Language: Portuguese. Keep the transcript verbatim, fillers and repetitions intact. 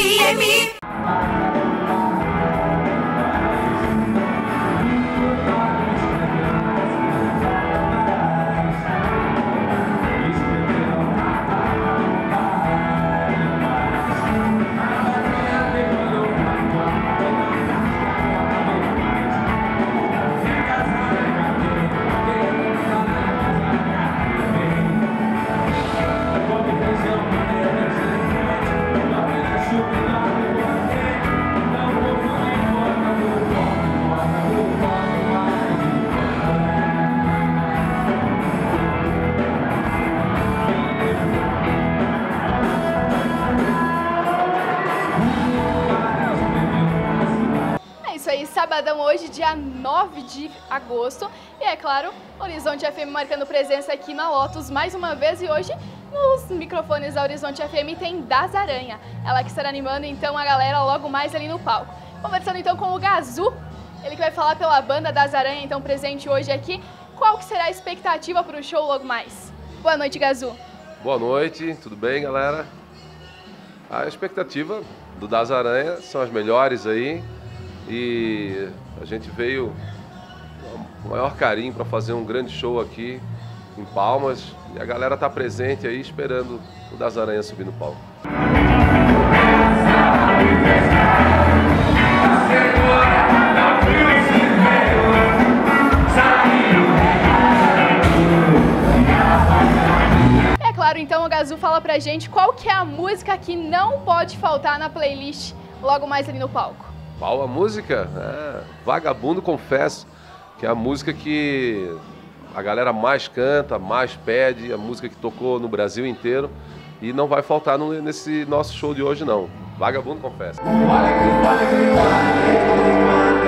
M. Isso aí, sabadão hoje, dia nove de agosto, e é claro, Horizonte F M marcando presença aqui na Lotus mais uma vez, e hoje nos microfones da Horizonte F M tem Das Aranha, ela que estará animando então a galera logo mais ali no palco. Conversando então com o Gazu, ele que vai falar pela banda Das Aranha, então presente hoje aqui, qual que será a expectativa para o show logo mais? Boa noite, Gazu. Boa noite, tudo bem, galera? A expectativa do Das Aranha são as melhores aí. E a gente veio com o maior carinho para fazer um grande show aqui em Palmas. E a galera tá presente aí esperando o Das Aranha subir no palco. É claro, então o Gazu fala pra gente qual que é a música que não pode faltar na playlist logo mais ali no palco. Qual a música? É, Vagabundo Confesso, que é a música que a galera mais canta, mais pede, a música que tocou no Brasil inteiro e não vai faltar no, nesse nosso show de hoje não. Vagabundo Confesso.